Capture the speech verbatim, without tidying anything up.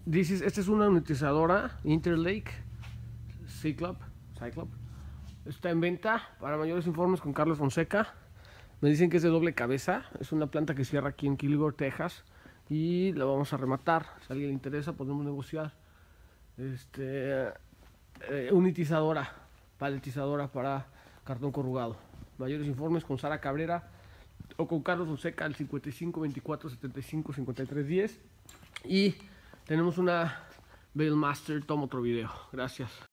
This is, esta es una unitizadora Interlake Cyclop, Cyclop. Está en venta. Para mayores informes con Carlos Fonseca. Me dicen que es de doble cabeza. Es una planta que cierra aquí en Kilgore, Texas. Y la vamos a rematar. Si a alguien le interesa, podemos negociar. Este, eh, unitizadora, paletizadora para cartón corrugado. Mayores informes con Sara Cabrera o con Carlos Fonseca al cincuenta y cinco veinticuatro setenta y cinco cincuenta y tres diez. Y tenemos una Bailmaster. Tomo otro video. Gracias.